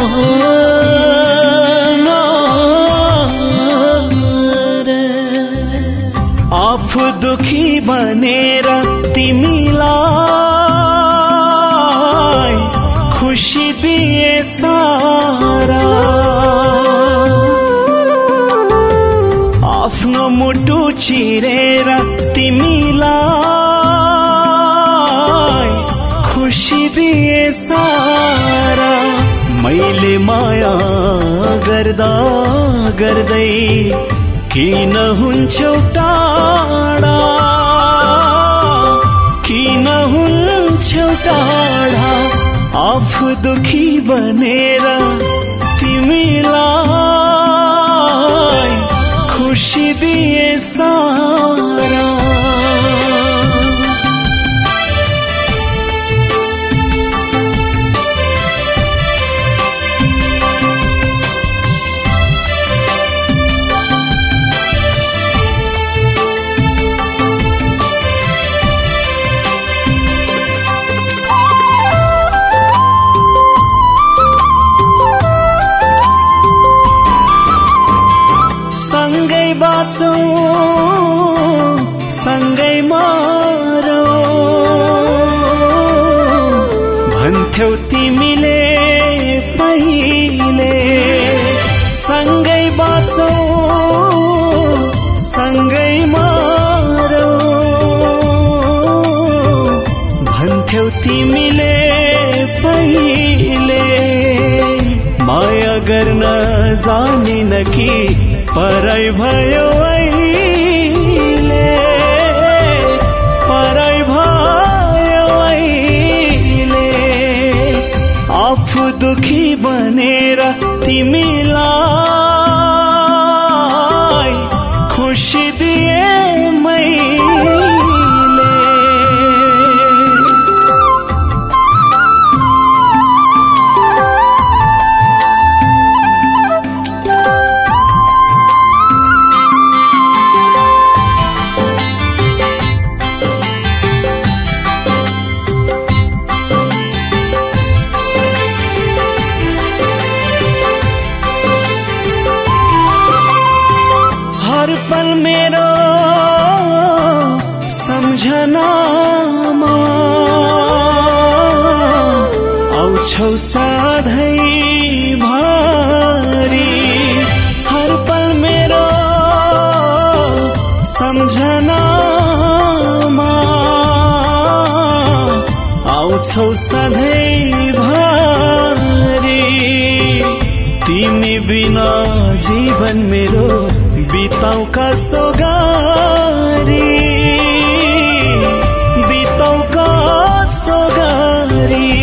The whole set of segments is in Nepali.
आफू दुखी बनेर तिमीलाई खुशी दिए सारा, आफ्नो मुटु चिरेर तिमीलाई खुशी दिए सारा। मैले माया गर्दा गर्दै किन हुन्छौ टाढा, किन हुन्छौ टाढा। आफू दुखी बनेर तिमीलाई खुशी दिए सारा। सँगै बाँचौं सँगै मरौं भन्थ्यौ तिमीले पहिले। सँगै बाँचौं सँगै मरौं भन्थ्यौ तिमीले पहिले। माया गर्न जानिन कि पराई भयो अहिले, पराई भयो अहिले। आफू दुखी बनेर तिमीलाई खुशी दिए मैले। हर पल मेरो सम्झनामा आउँछौ सधैँ भरि। हर पल मेरो सम्झनामा आउँछौ सधैँ भरि। तिमी बिना जीवन मेरो बिताउ कसो गरी, बिताउ कसो गरी।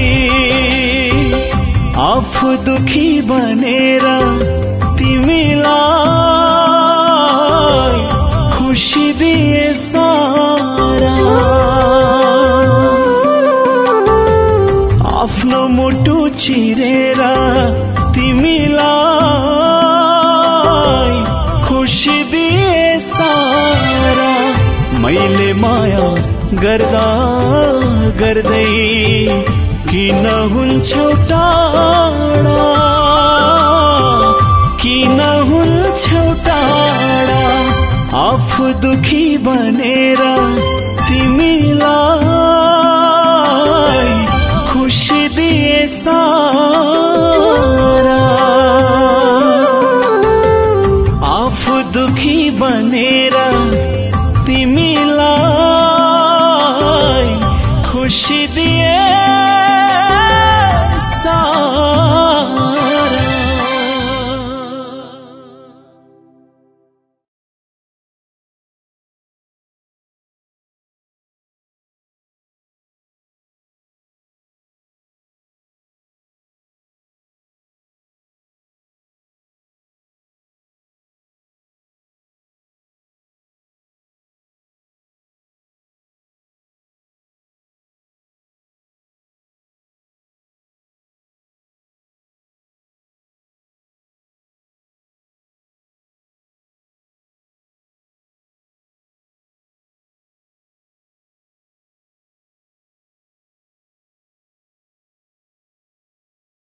आफू दुखी बनेर तिमीलाई खुशी दिए सारा। आफ्नो मुटु चिरेर तिमीलाई खुशी दिए सारा। मैले माया गर्दा गर्दै किन हुन्छौ टाढा, किन हुन्छौ टाढा। आफू दुखी बनेर तिमीलाई